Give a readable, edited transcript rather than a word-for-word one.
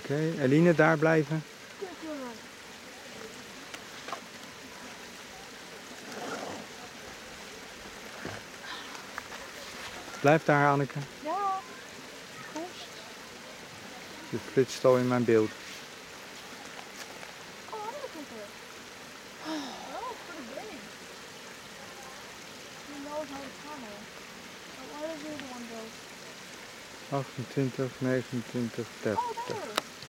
Oké, Eline, daar blijven. Blijf daar, Anneke. Ja, goed. Je flitst al in mijn beeld. Oh, Anneke komt er. Oh, voor de brain. You know how to tunnel. But where is the other one go? 28, 29, 30. Oh, there.